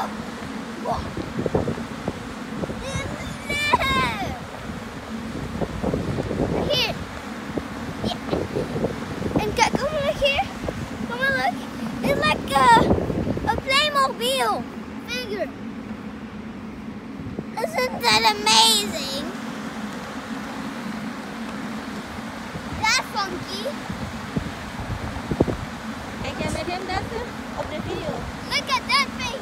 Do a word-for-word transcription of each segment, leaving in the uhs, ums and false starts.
Here. Yeah. And got, come on, look here. Come on, look. It's like a, a Playmobil figure. Isn't that amazing? That's funky. I can make him dance of the video. Look at that face.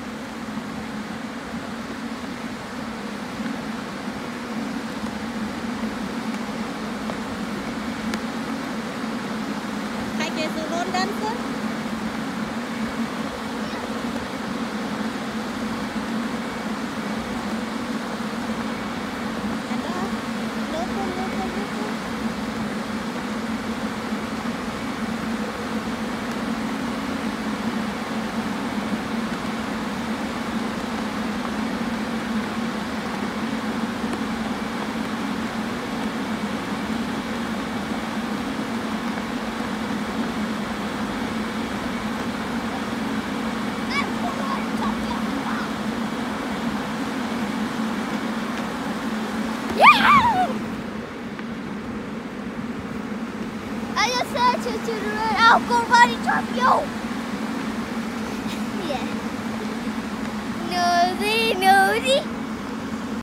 Hai can solo dancer. I just said to, to the right. I'll go body drop yo. Yeah. Nosy, nosy.